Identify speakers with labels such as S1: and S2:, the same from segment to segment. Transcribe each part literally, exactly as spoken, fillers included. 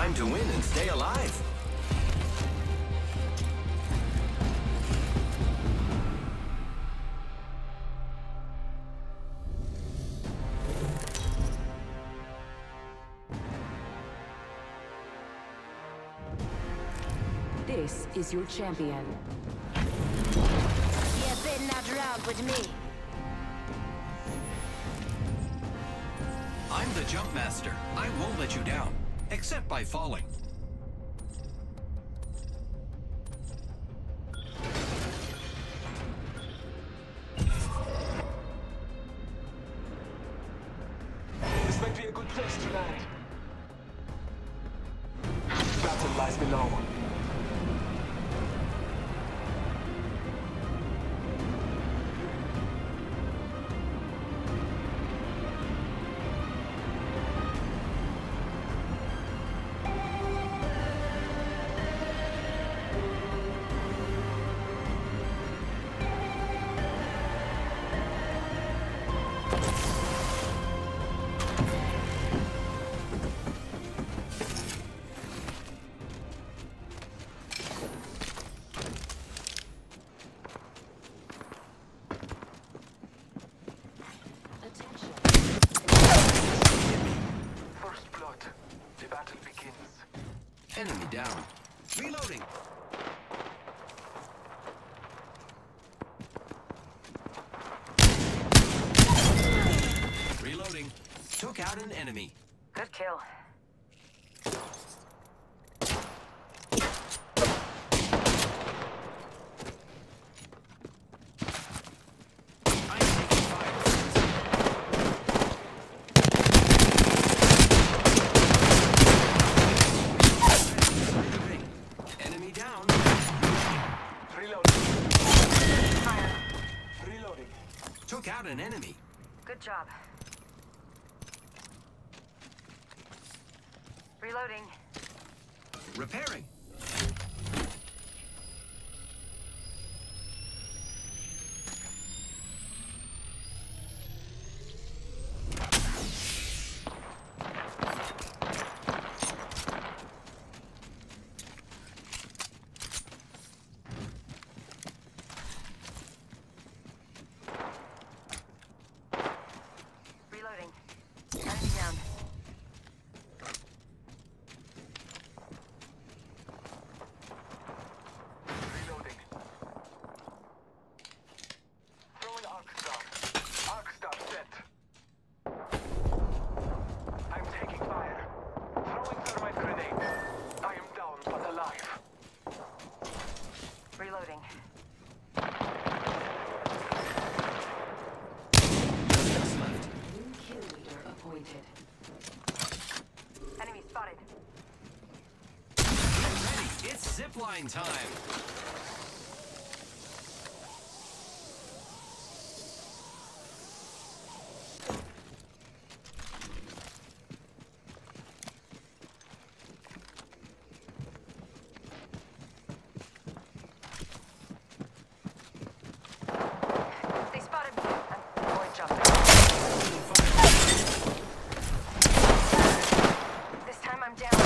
S1: Time to win and stay alive.
S2: This is your champion.
S3: You better not round with me.
S1: I'm the jump master. I won't let you down, except by falling.
S4: This might be a good place to land. Battle lies below.
S1: Enemy down. Reloading. Reloading. Took out an enemy.
S3: Good kill.
S1: I'm taking fire. Enemy down.
S4: Reloading.
S3: Fire.
S4: Reloading.
S1: Took out an enemy.
S3: Good job. Reloading.
S1: Repairing.
S3: Reloading. Enemy down.
S4: Reloading. Throwing arc star. Arc star set. I'm taking fire. Throwing thermite grenade. I am down but alive.
S3: Reloading.
S1: Just left.
S2: New kill leader appointed.
S3: Enemy spotted.
S1: Get ready. It's zipline time.
S3: They spotted me. I'm going jumping. This time I'm down.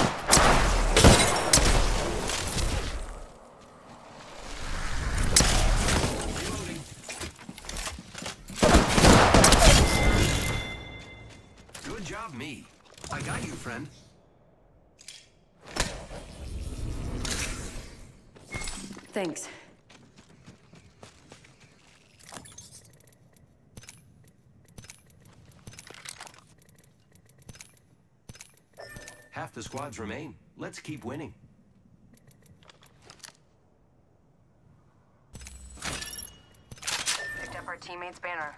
S1: Reloading. Good job, me. I got you, friend.
S2: Thanks.
S1: Half the squads remain. Let's keep winning.
S3: Picked up our teammate's banner.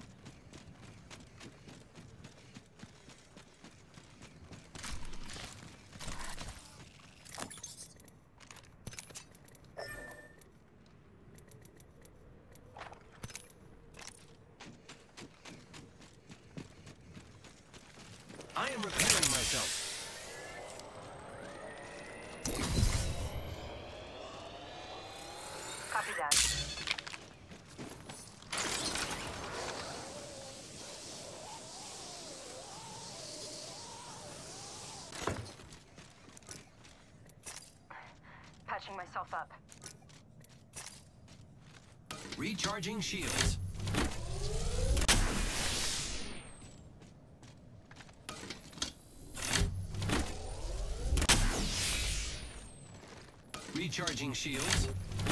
S1: I am repairing myself.
S3: Copy that. myself up.
S1: Recharging shields. Recharging shields.